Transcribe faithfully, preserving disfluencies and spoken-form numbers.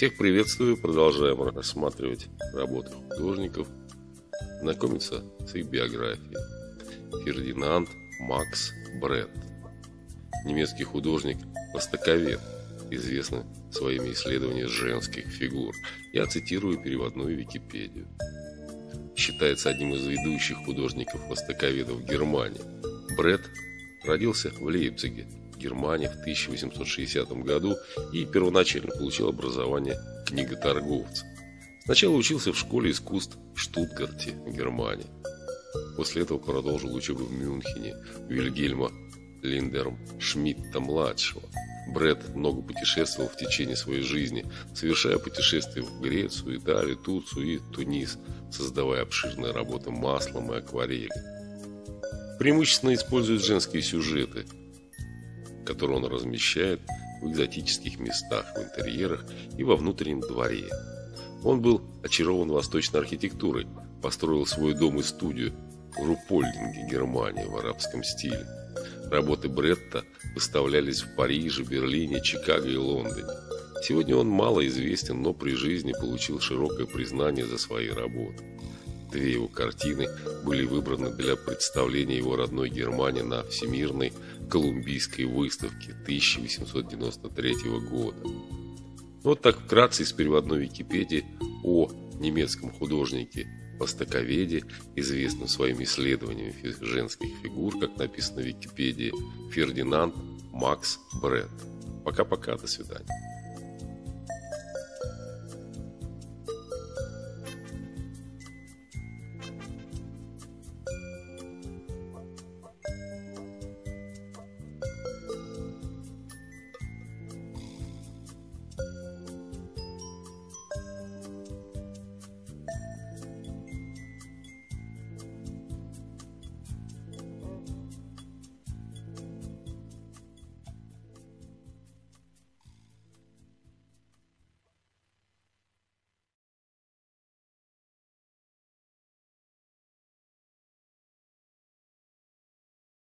Всех приветствую, продолжаем рассматривать работы художников, знакомиться с их биографией. Фердинанд Макс Бретт. Немецкий художник-востоковед, известный своими исследованиями женских фигур. Я цитирую переводную Википедию. Считается одним из ведущих художников-востоковедов Германии. Бретт родился в Лейпциге, Германия, в тысяча восемьсот шестидесятом году и первоначально получил образование книготорговца. Сначала учился в школе искусств в Штутгарте, Германия. После этого продолжил учебу в Мюнхене у Вильгельма Линдершмидта-младшего. Бретт много путешествовал в течение своей жизни, совершая путешествия в Грецию, Италию, Турцию и Тунис, создавая обширные работы маслом и акварелью. Преимущественно использует женские сюжеты, которые он размещает в экзотических местах, в интерьерах и во внутреннем дворе. Он был очарован восточной архитектурой, построил свой дом и студию в Рупольдинге, Германия, в арабском стиле. Работы Бретта выставлялись в Париже, Берлине, Чикаго и Лондоне. Сегодня он мало известен, но при жизни получил широкое признание за свои работы. Две его картины были выбраны для представления его родной Германии на Всемирной Колумбийской выставке тысяча восемьсот девяносто третьего года. Вот так вкратце из переводной Википедии о немецком художнике-востоковеде, известном своими исследованиями женских фигур, как написано в Википедии, Фердинанд Макс Бретт. Пока-пока, до свидания.